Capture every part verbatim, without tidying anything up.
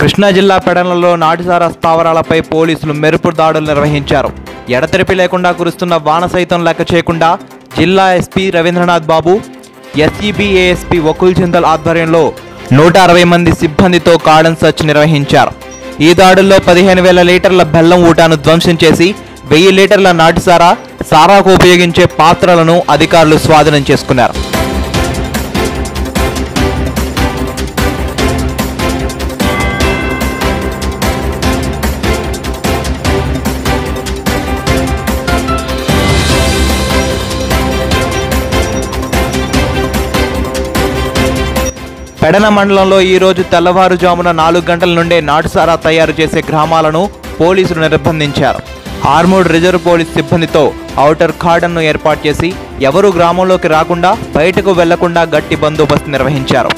కృష్ణా జిల్లా పెడనలో నాటుసారా స్థావరాలపై పోలీసులు మెరుపు దాడులు నిర్వహించారు. ఎడతెరిపి లేకుండా కురుస్తున్న వాన సైతం లెక్క చేయకుండా జిల్లా SP Ravindranath Babu, SEB ASP Vakul Jindal ఆధ్వర్యంలో నూట అరవై మంది సిబ్బందితో కార్డన్ సర్చ్ నిర్వహించారు. ఈ దాడుల్లో పదిహేను వేల లీటర్ల బెల్లం ఊటాను ధ్వంసం చేసి వెయ్యి లీటర్ల నాటుసారా, సారాకు ఉపయోగించే పాత్రలను అధికారులు స్వాధీనం చేసుకున్నారు. పెడన మండలంలో ఈ రోజు తెల్లవారుజామున నాలుగు గంటల నుండే నాటుసారా తయారు చేసే గ్రామాలను పోలీసులు నిర్బంధించారు. ఆర్మూడ్ రిజర్వ్ పోలీస్ సిబ్బందితో ఔటర్ కార్డన్ను ఏర్పాటు చేసి ఎవరూ గ్రామంలోకి రాకుండా బయటకు వెళ్లకుండా గట్టి బందోబస్తు నిర్వహించారు.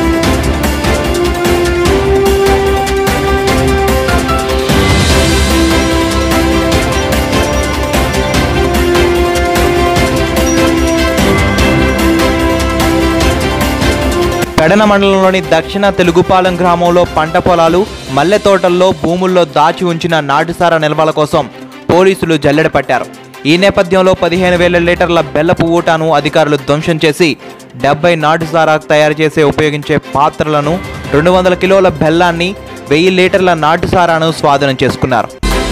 పెడన మండలంలోని దక్షిణ తెలుగుపాలెం గ్రామంలో పంట పొలాలు, మల్లె తోటల్లో భూముల్లో దాచి ఉంచిన నాటుసారా నిల్వల కోసం పోలీసులు జల్లెడ పట్టారు. ఈ నేపథ్యంలో పదిహేను వేల లీటర్ల బెల్లపు ఊటాను అధికారులు ధ్వంసం చేసి డెబ్బై నాటుసారా తయారు చేసే ఉపయోగించే పాత్రలను, రెండు వందల కిలోల బెల్లాన్ని, వెయ్యి లీటర్ల నాటుసారాను స్వాధీనం చేసుకున్నారు.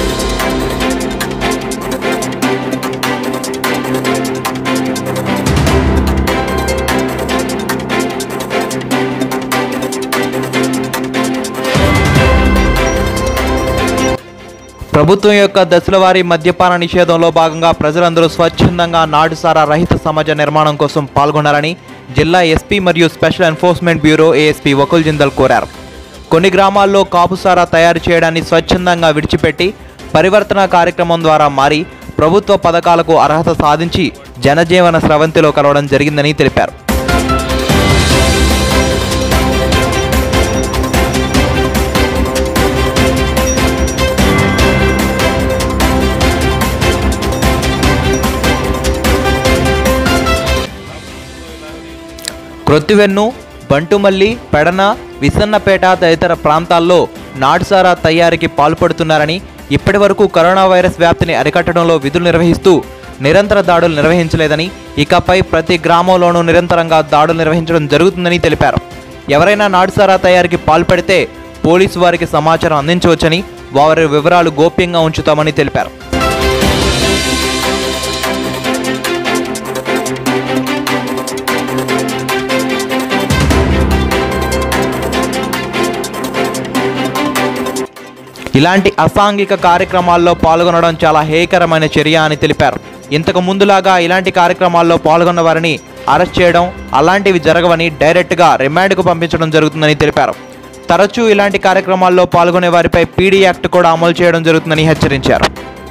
ప్రభుత్వం యొక్క దశలవారీ మద్యపాన నిషేధంలో భాగంగా ప్రజలందరూ స్వచ్ఛందంగా నాటుసారా రహిత సమాజ నిర్మాణం కోసం పాల్గొనాలని జిల్లా ఎస్పీ మరియు special enforcement bureau ASP Vakul Jindal కోరారు. కొన్ని గ్రామాల్లో కాపుసారా తయారు చేయడాన్ని స్వచ్ఛందంగా విడిచిపెట్టి పరివర్తన కార్యక్రమం ద్వారా మారి ప్రభుత్వ పథకాలకు అర్హత సాధించి జనజీవన స్రవంతిలో కలవడం జరిగిందని తెలిపారు. క్రొత్తివెన్ను, బంటుమల్లి, పెడన, విసన్నపేట తదితర ప్రాంతాల్లో నాటుసారా తయారీకి పాల్పడుతున్నారని, ఇప్పటి వరకు కరోనా వైరస్ వ్యాప్తిని అరికట్టడంలో విధులు నిర్వహిస్తూ నిరంతర దాడులు నిర్వహించలేదని, ఇకపై ప్రతి గ్రామంలోనూ నిరంతరంగా దాడులు నిర్వహించడం జరుగుతుందని తెలిపారు. ఎవరైనా నాటుసారా తయారీకి పాల్పడితే పోలీసు వారికి సమాచారం అందించవచ్చని, వారి వివరాలు గోప్యంగా ఉంచుతామని తెలిపారు. ఇలాంటి అసాంఘిక కార్యక్రమాల్లో పాల్గొనడం చాలా హేయకరమైన చర్య అని తెలిపారు. ఇంతకు ముందులాగా ఇలాంటి కార్యక్రమాల్లో పాల్గొన్న వారిని అరెస్ట్ చేయడం అలాంటివి జరగవని, డైరెక్ట్గా రిమాండ్కు పంపించడం జరుగుతుందని తెలిపారు. తరచూ ఇలాంటి కార్యక్రమాల్లో పాల్గొనే వారిపై పీడీ యాక్ట్ కూడా అమలు చేయడం జరుగుతుందని హెచ్చరించారు.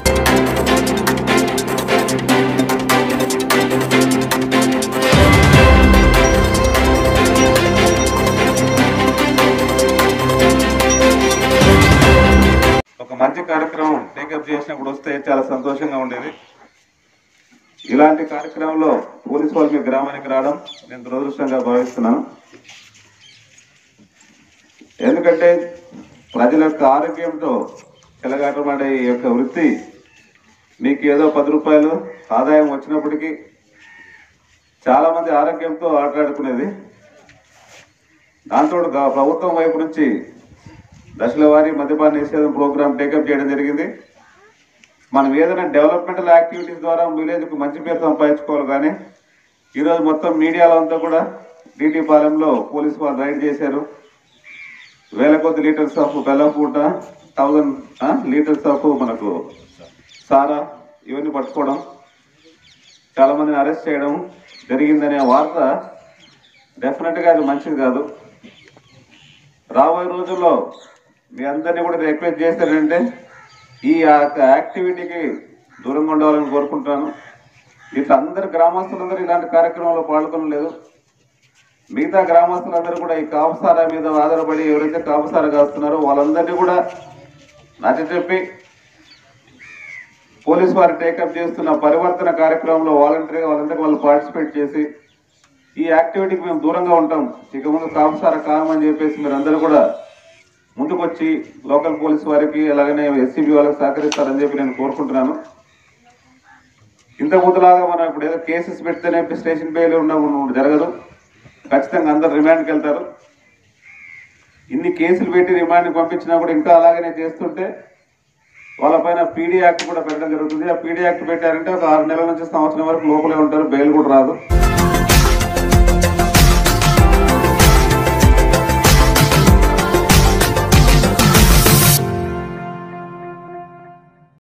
మంచి కార్యక్రమం టేకప్ చేసినప్పుడు వస్తే చాలా సంతోషంగా ఉండేది. ఇలాంటి కార్యక్రమంలో పోలీసు వాళ్ళు మీ గ్రామానికి రావడం నేను దురదృష్టంగా భావిస్తున్నాను. ఎందుకంటే ప్రజల యొక్క ఆరోగ్యంతో చెలగాటమాడే ఈ యొక్క వృత్తి మీకు ఏదో పది రూపాయలు ఆదాయం వచ్చినప్పటికీ చాలా మంది ఆరోగ్యంతో ఆటలాడుకునేది. దాంతో ప్రభుత్వం వైపు నుంచి దశల వారీ మద్యపాన నిషేధం ప్రోగ్రాం టేకప్ చేయడం జరిగింది. మనం ఏదైనా డెవలప్మెంటల్ యాక్టివిటీస్ ద్వారా విలేజ్కు మంచి పేరు సంపాదించుకోవాలి. కానీ ఈరోజు మొత్తం మీడియాలో అంతా కూడా డీటీ పాలెంలో పోలీసు వాళ్ళు రైడ్ చేశారు. వేల కొద్ది లీటర్స్ ఆఫ్ బెల్లం పూట, థౌజండ్ లీటర్స్ ఆఫ్ మనకు సారా ఇవన్నీ పట్టుకోవడం, చాలామందిని అరెస్ట్ చేయడం జరిగిందనే వార్త డెఫినెట్గా అది మంచిది కాదు. రాబోయే రోజుల్లో మీ అందరినీ కూడా రిక్వెస్ట్ చేస్తానంటే ఈ యాక్టివిటీకి దూరంగా ఉండాలని కోరుకుంటాను. ఇట్లా అందరు గ్రామస్తులందరూ ఇలాంటి కార్యక్రమంలో పాల్గొనలేదు. మిగతా గ్రామస్తులందరూ కూడా ఈ కాపుసారా మీద ఆధారపడి ఎవరైతే కాపుసారా కాస్తున్నారో వాళ్ళందరినీ కూడా నచ్చ చెప్పి పోలీసు వారు టేకప్ చేస్తున్న పరివర్తన కార్యక్రమంలో వాలంటరీగా వాళ్ళందరికీ వాళ్ళు పార్టిసిపేట్ చేసి ఈ యాక్టివిటీకి మేము దూరంగా ఉంటాం, ఇక ముందు కాపుసారా కామని చెప్పేసి మీరు అందరూ కూడా ముందు ముందుకొచ్చి లోకల్ పోలీస్ వారికి అలాగనే ఎస్సీబీ వాళ్ళకి సహకరిస్తారని చెప్పి నేను కోరుకుంటున్నాను. ఇంత ముందులాగా మనం ఇప్పుడు ఏదో కేసెస్ పెడితేనే స్టేషన్ బెయిల్ ఉన్న జరగదు. ఖచ్చితంగా అందరు రిమాండ్కి వెళ్తారు. ఇన్ని కేసులు పెట్టి రిమాండ్కి పంపించినా కూడా ఇంకా అలాగనే చేస్తుంటే వాళ్ళపైన పీడీ యాక్ట్ కూడా పెట్టడం జరుగుతుంది. ఆ పీడీ యాక్ట్ పెట్టారంటే ఒక ఆరు నెలల నుంచి సంవత్సరం వరకు లోపలే ఉంటారు, బెయిల్ కూడా రాదు.